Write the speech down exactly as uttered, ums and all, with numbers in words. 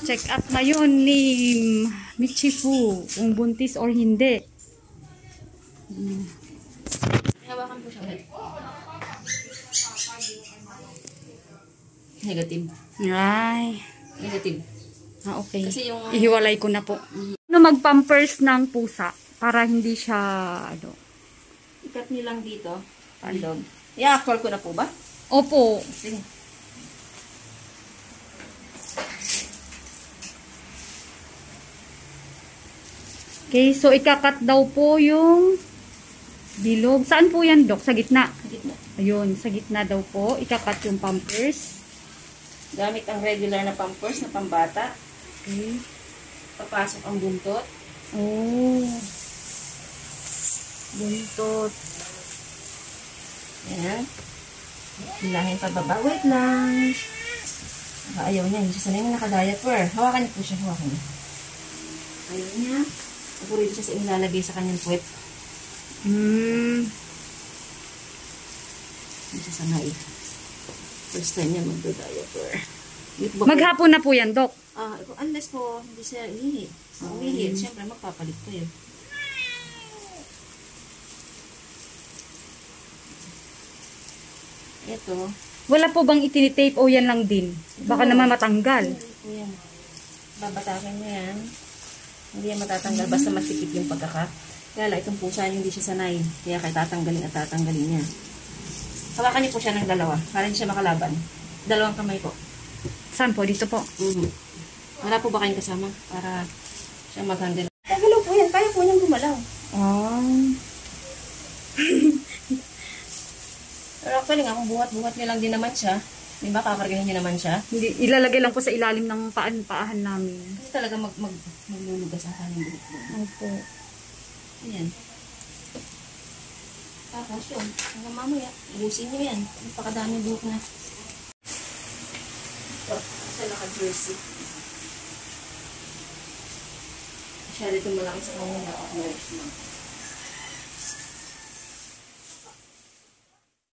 Check up ngayon ni Michifu kung buntis or hindi. Hmm. Hawakan po siya ulit. Negative. Ay. Negative. Ah, okay. Kasi yung... Ihiwalay ko na po. Ano mag-pampers ng pusa para hindi siya, ano. Ikat niyo lang dito. Pandog. I-actual ko na po ba? Opo. Sige. Okay, so ikakat daw po yung bilog. Saan po yan, Dok? Sa gitna? Sa gitna. Ayun, sa gitna daw po. Ikakat yung pampers. Gamit ang regular na pampers na pambata. Okay. Papasok ang buntot. Oh. Buntot. Ayan. Hilahin pababa. Wait lang. Ayaw niya. Hindi siya sanay na naka-diaper. Hawakan niyo po siya. Hawakan niyo. Ayaw niya. Paborito siya sa inilalagay sa kanyang puwet. Hmm. Hindi siya sanay. First time niya magdo-diaper. Maghapon na po yan, Dok. Ah, unless po hindi siya ihihi. Kung umihi, siyempre magpapalit ko yun. Ito. Wala po bang itinitape o yan lang din? Baka naman matanggal. Ito yan. Babatakin mo yan. Hindi yan matatanggal. Basta masikip yung pagkaka. Kaya lang, itong pusa niya hindi siya sanay. Kaya kaya tatanggalin at tatanggalin niya. Hawakan niyo po siya ng dalawa. Para hindi siya makalaban. Dalawang kamay po. Saan po? Dito po. Mm-hmm. Wala po ba kayong kasama? Para siya mag-handle. Kagalaw po yan. Kaya po niyang gumalaw. Oh. Pero actually nga, kung buhat-buhat niyo lang din naman siya, di ba, kakargahin niyo naman siya? Hindi, ilalagay lang po sa ilalim ng paan, paahan namin. Kasi talaga mag, mag, maglulugas ang kanyang buhok. Opo. Ayan. Tapos yun, hanggang mamaya, ubusin niyo yan. Napakadami buhok na. Ito, siya naka-jersey. Masyado itong malaki sa kanya, naka-nurse lang.